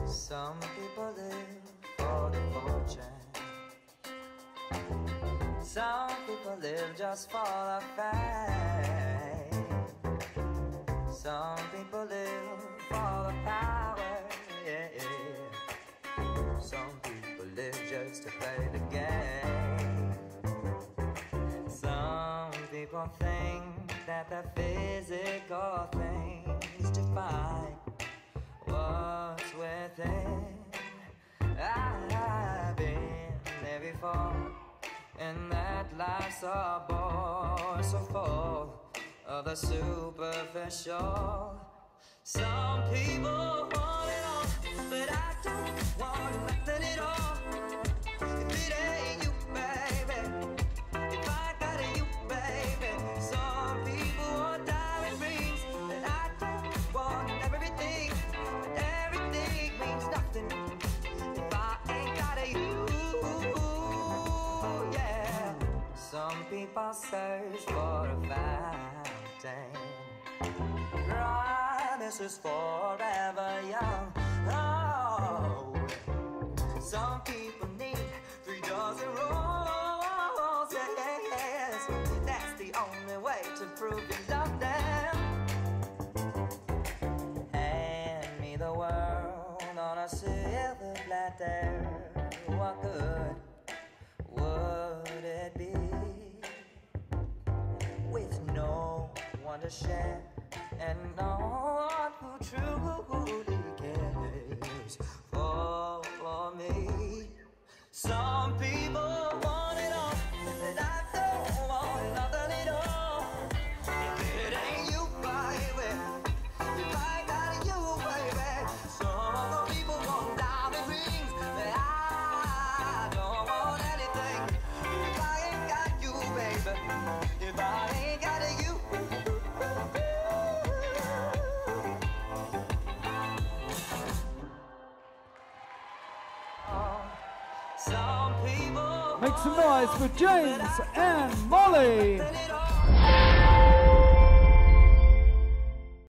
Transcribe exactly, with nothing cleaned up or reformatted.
Some people live for the fortune. Some people live just for the fame. Some people live for the power, yeah, yeah. Some people live just to play the game. Some people think that the physical things define what's within. I've been there before, and that life's a bore so full of the superficial. Some people want it all, but I don't want nothing at all. If it ain't you, baby, if I got you, baby. Some people want diamond rings, but I don't want everything. But everything means nothing if I ain't got you, yeah. Some people search for a fountain. Promise is forever young. Oh, some people need three dozen roses. That's the only way to prove you love them. Hand me the world on a silver platter. What good would it be with no one to share? And no one who truly cares for, for me. Some people want it all, and I don't want nothing at all. If it ain't you, baby, if I got you, baby. Some people want diamond rings, but I don't want anything if I ain't got you, baby. If I ain't got you. Make some noise for James and Molly.